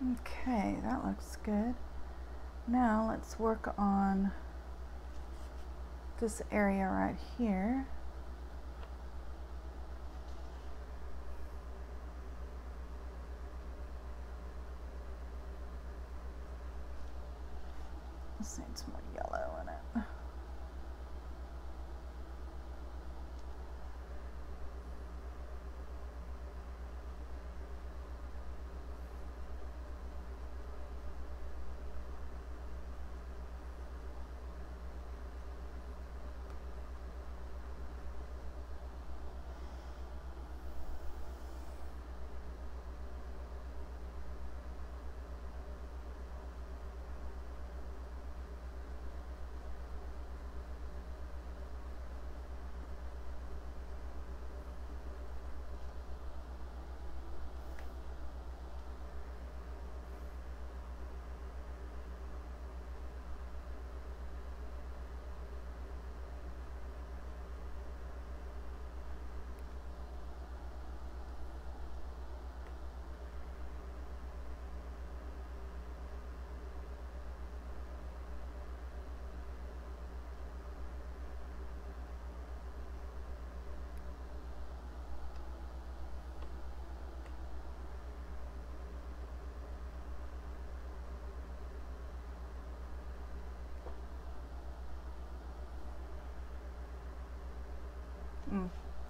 Okay, that looks good. Now let's work on this area right here. This needs more yellow in it. Mm.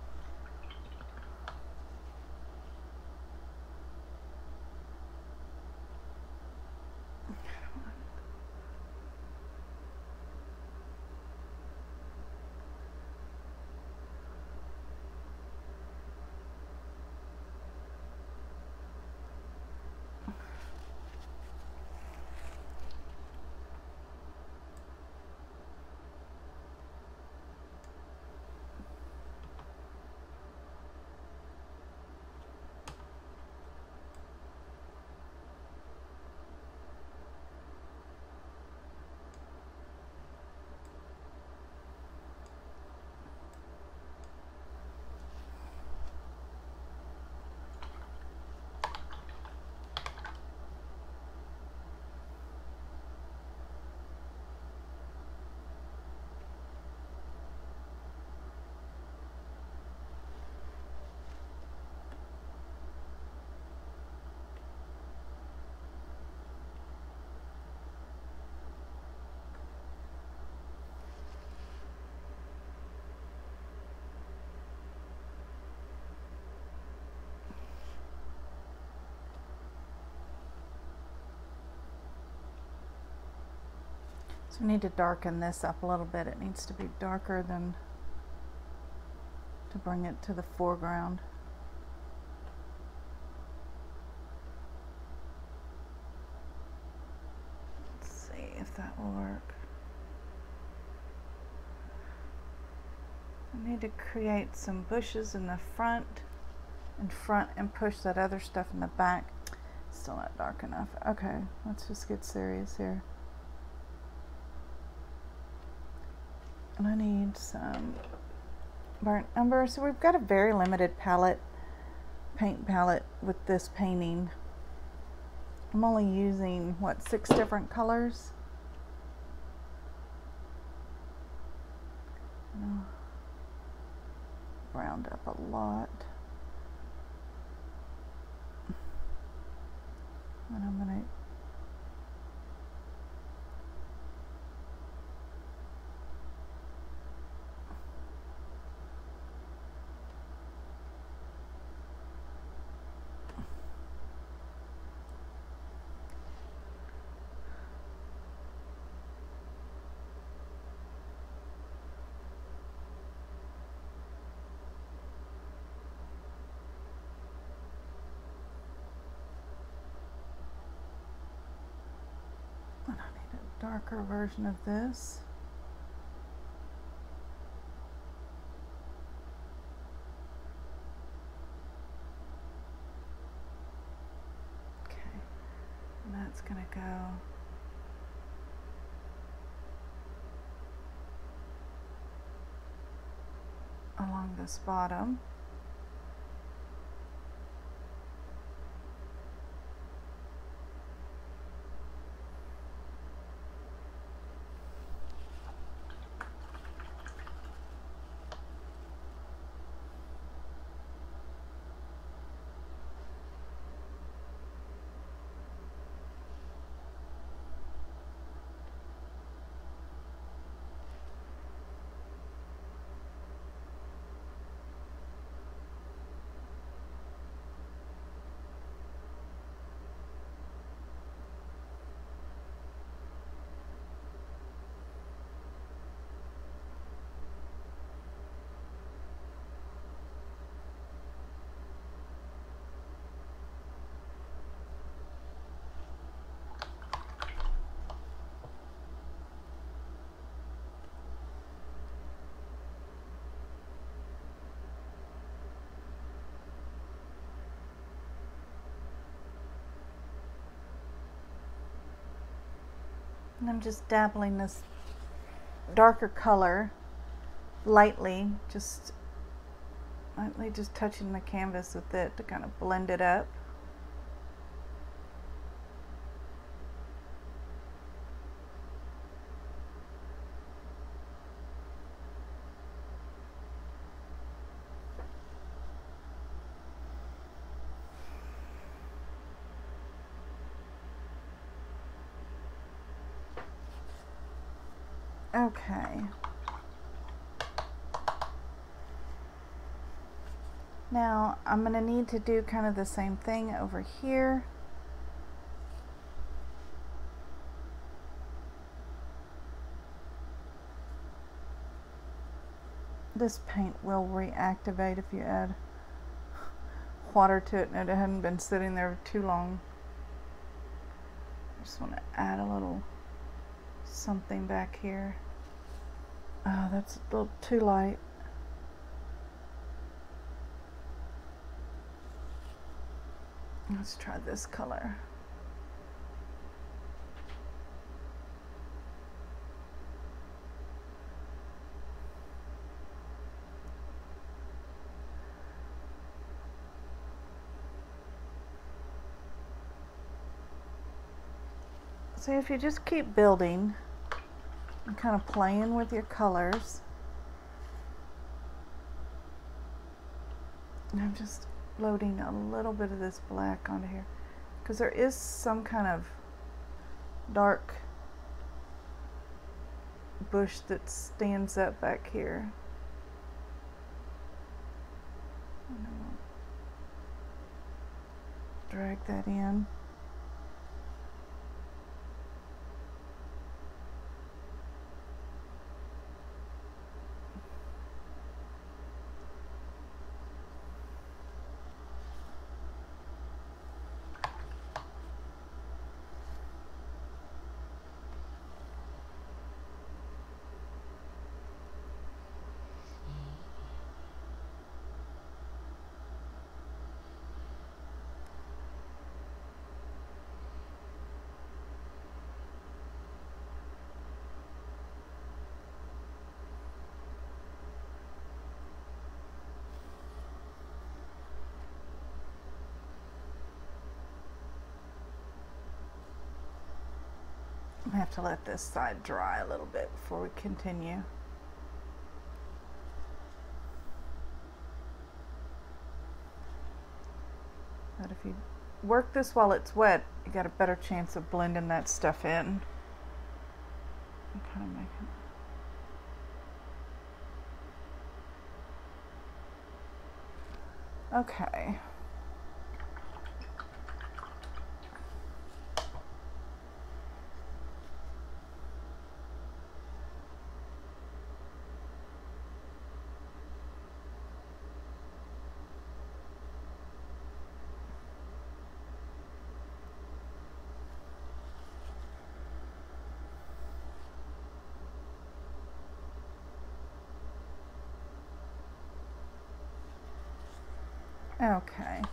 So we need to darken this up a little bit. It needs to be darker than to bring it to the foreground. Let's see if that will work. I need to create some bushes in the front and push that other stuff in the back. Still not dark enough. Okay, let's just get serious here. And I need some burnt umber. So we've got a very limited paint palette with this painting. I'm only using, what, 6 different colors? Round up a lot. And I'm gonna darker version of this. Okay, and that's gonna go along this bottom. And I'm just dabbling this darker color lightly, just touching the canvas with it to kind of blend it up. Okay. Now I'm going to need to do kind of the same thing over here. This paint will reactivate if you add water to it and it hadn't been sitting there too long. I just want to add a little something back here. Oh, that's a little too light. Let's try this color. So if you just keep building and kind of playing with your colors, and I'm just loading a little bit of this black onto here because there is some kind of dark bush that stands up back here. And I'll drag that in. I have to let this side dry a little bit before we continue. But if you work this while it's wet, you got a better chance of blending that stuff in. I'm kind of making okay. Okay.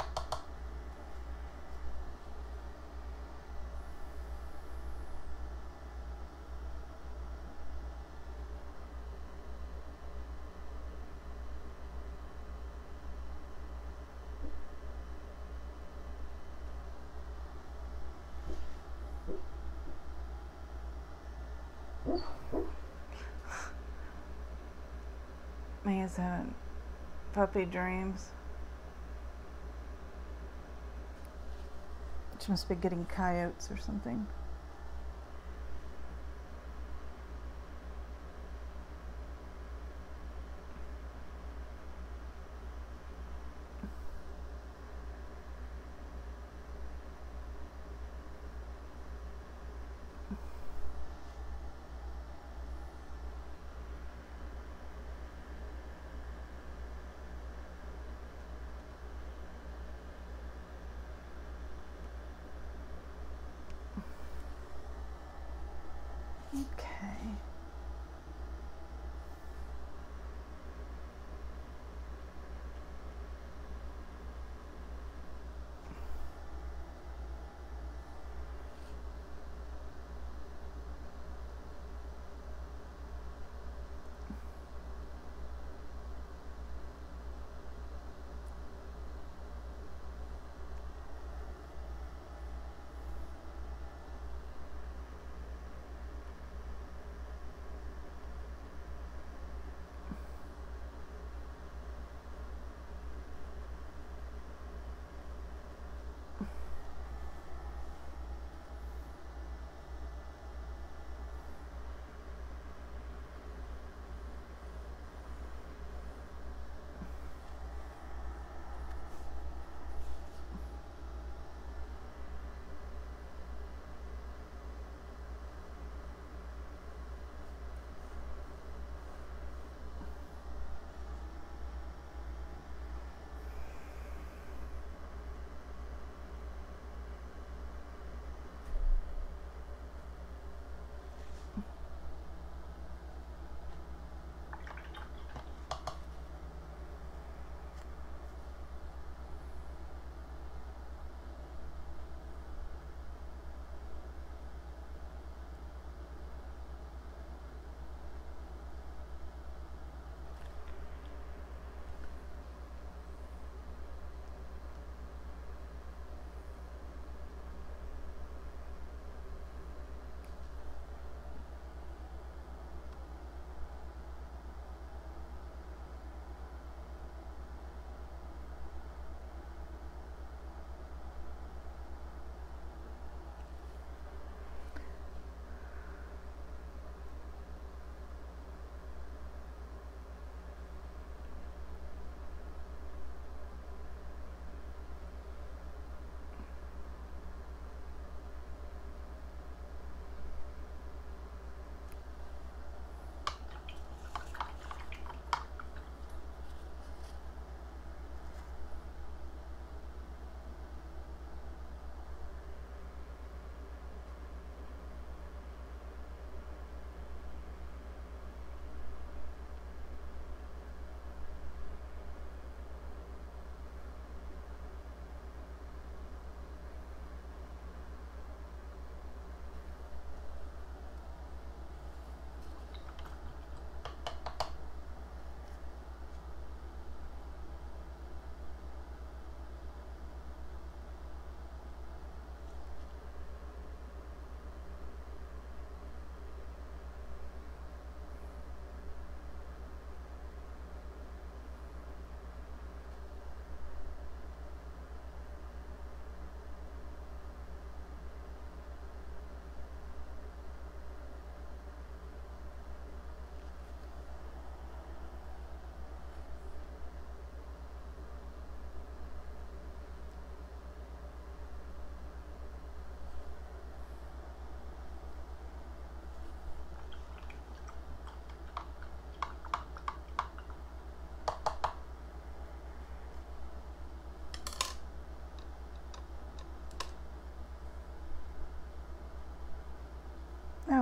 Mia's having puppy dreams. She must be getting coyotes or something.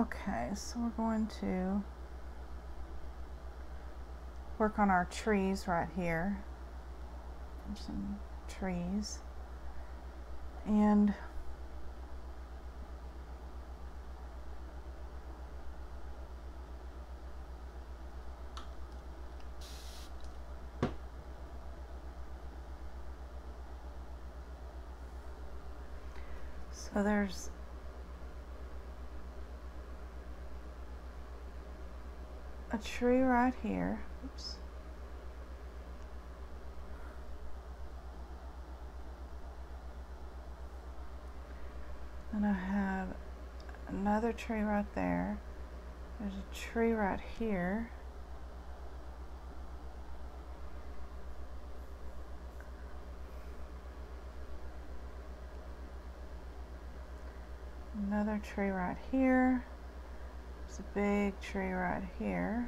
Okay, so we're going to work on our trees right here. There's some trees. And so there's a tree right here. Oops. And I have another tree right there. There's a tree right here. Another tree right here. There's a big tree right here.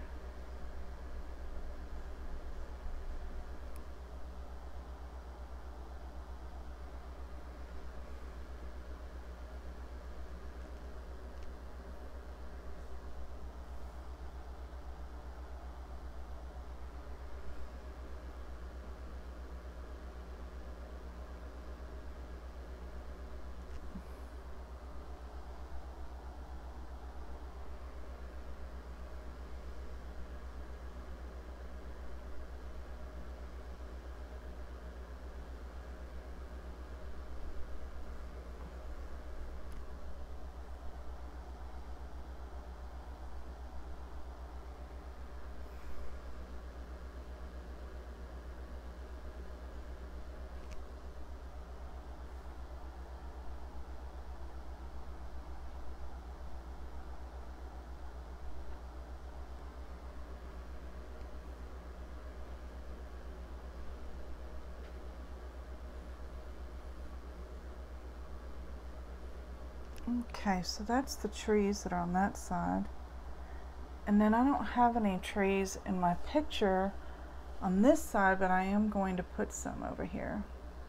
Okay, so that's the trees that are on that side. And then I don't have any trees in my picture on this side, but I am going to put some over here.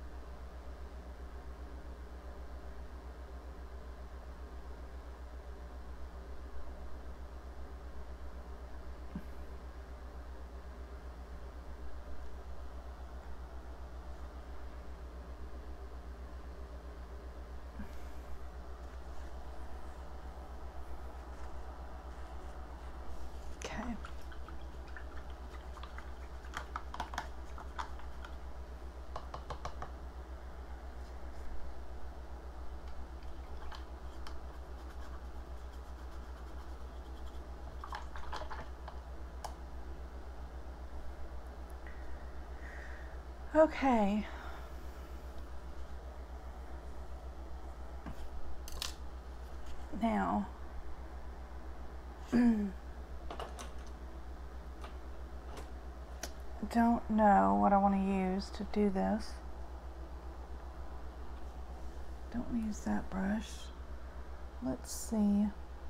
Okay. Okay. Now, don't know what I want to use to do this. Don't use that brush. Let's see.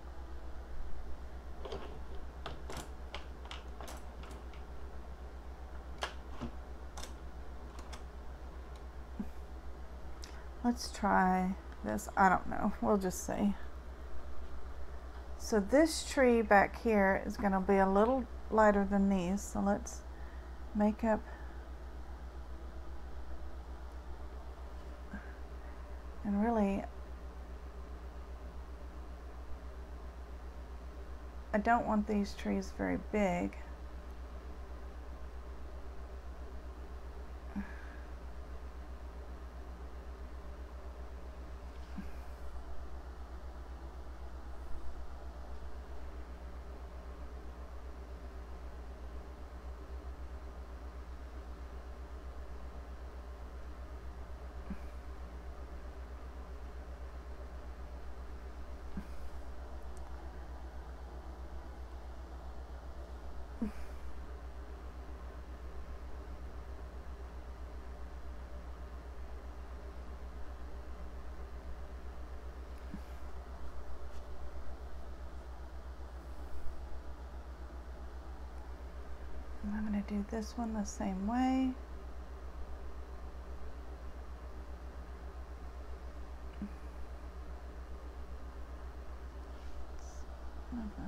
Let's try this. I don't know. We'll just see. So this tree back here is going to be a little lighter than these. So let's make up. And really, I don't want these trees very big. And I'm going to do this one the same way. know.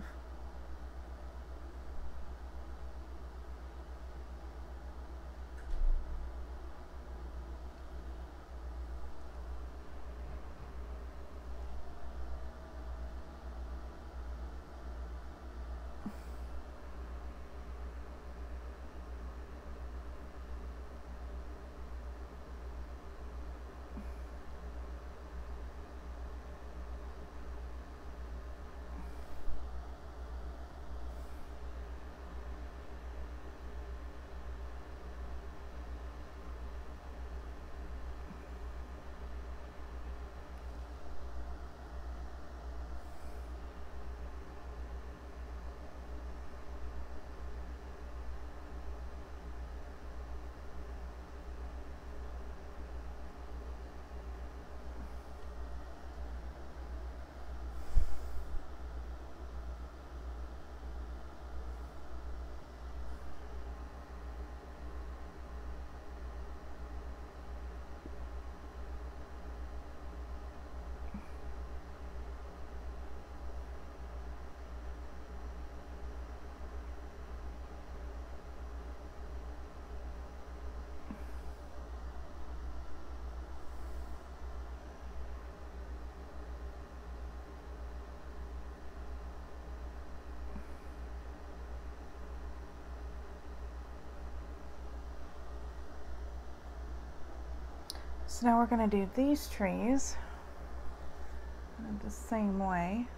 So now we're going to do these trees in the same way.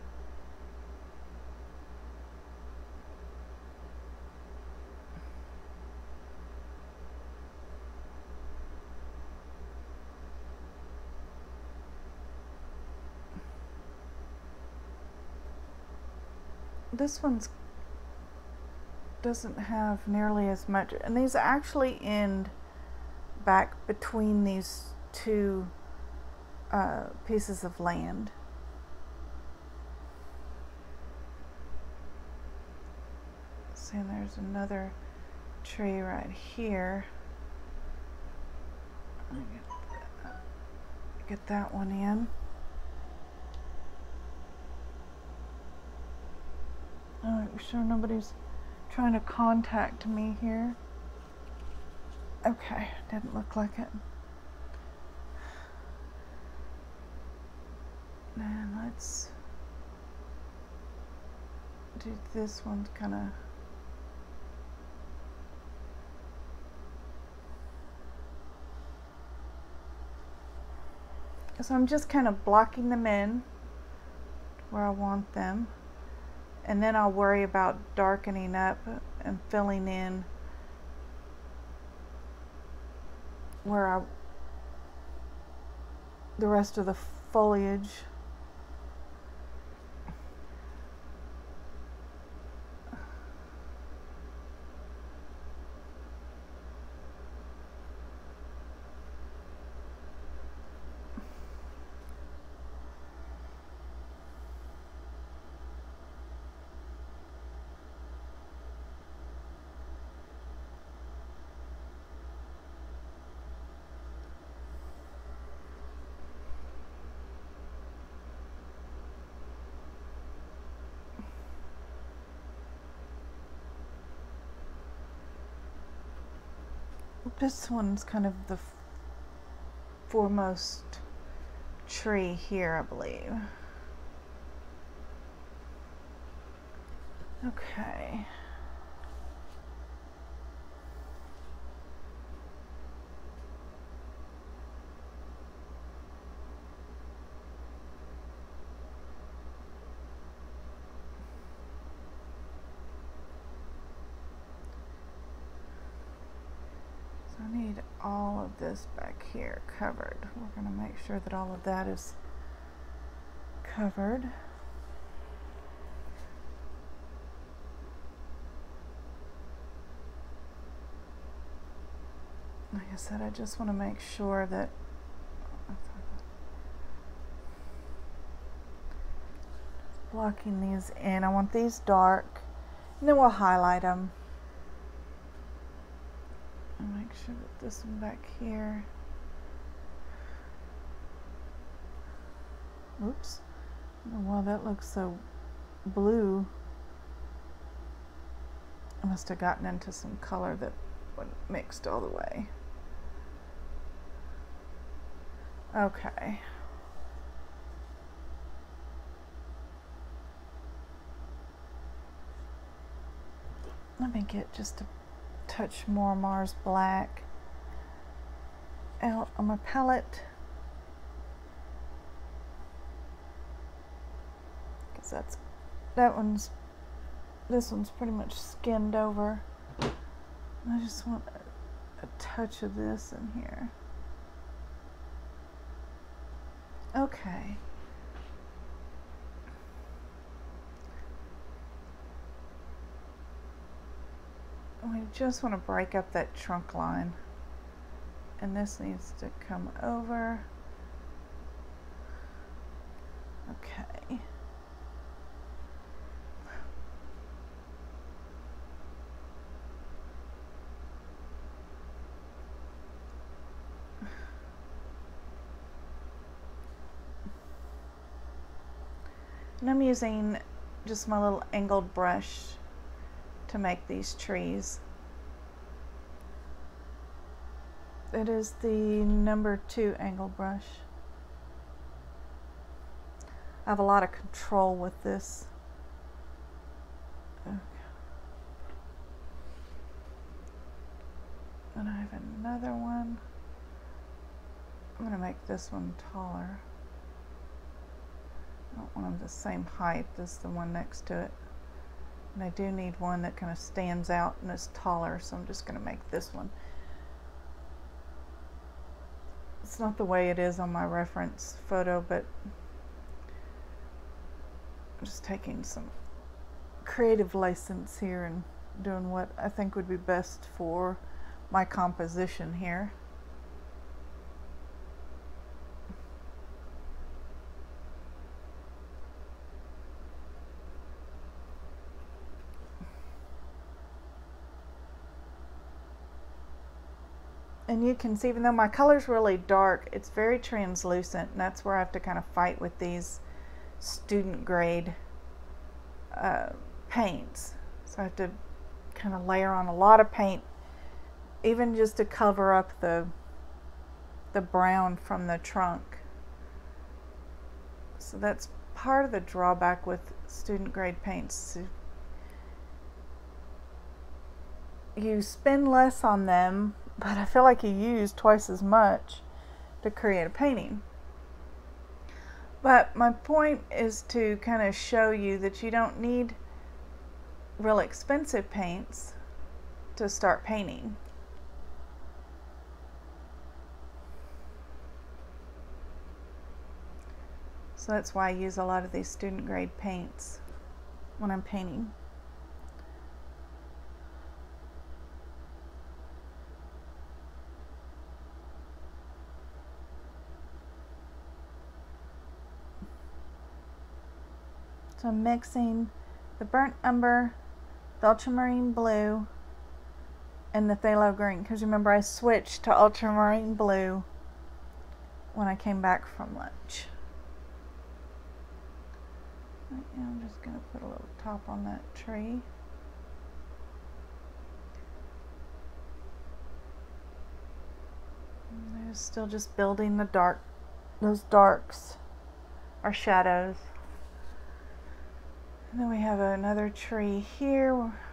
This one's doesn't have nearly as much, and these actually end back between these two pieces of land. See, there's another tree right here. Get that one in. I'm sure nobody's trying to contact me here. Okay, didn't look like it. And let's do this one kind of. So I'm just kind of blocking them in where I want them, and then I'll worry about darkening up and filling in where the rest of the foliage. This one's kind of the foremost tree here, I believe. Okay. I need all of this back here covered. We're going to make sure that all of that is covered. Like I said, I just want to make sure that blocking these in. I want these dark, and then we'll highlight them. And make sure that this one back here. Oops. I don't know why that looks so blue, I must have gotten into some color that wasn't mixed all the way. Okay. Let me get just a touch more Mars Black out on my palette, because this one's pretty much skinned over. I just want a touch of this in here. Okay. We just want to break up that trunk line, and this needs to come over. Okay. And I'm using just my little angled brush to make these trees. It is the number 2 angle brush. I have a lot of control with this. Okay. And I have another one. I'm going to make this one taller. I don't want them the same height as the one next to it. And I do need one that kind of stands out and is taller, so I'm just going to make this one. It's not the way it is on my reference photo, but I'm just taking some creative license here and doing what I think would be best for my composition here. And you can see, even though my color's really dark, it's very translucent, and that's where I have to kind of fight with these student grade paints. So I have to kind of layer on a lot of paint, even just to cover up the brown from the trunk. So that's part of the drawback with student grade paints. You spend less on them, but I feel like you use twice as much to create a painting. But my point is to kind of show you that you don't need real expensive paints to start painting. So that's why I use a lot of these student grade paints when I'm painting. So I'm mixing the burnt umber, the ultramarine blue, and the phthalo green, because remember I switched to ultramarine blue when I came back from lunch. Right now I'm just going to put a little top on that tree. And there's still just building those darks or shadows. And then we have another tree here.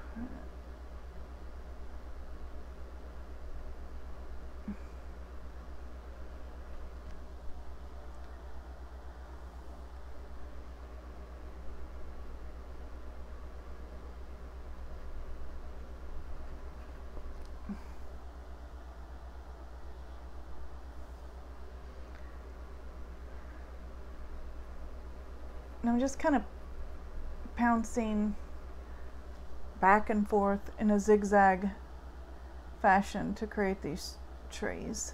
And I'm just kind of pouncing back and forth in a zigzag fashion to create these trees.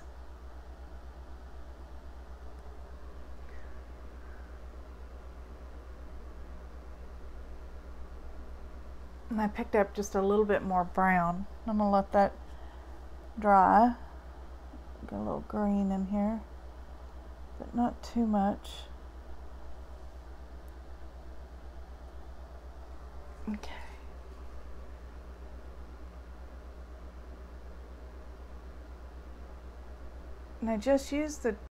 And I picked up just a little bit more brown. I'm going to let that dry. Get a little green in here, but not too much. Okay. And I just used the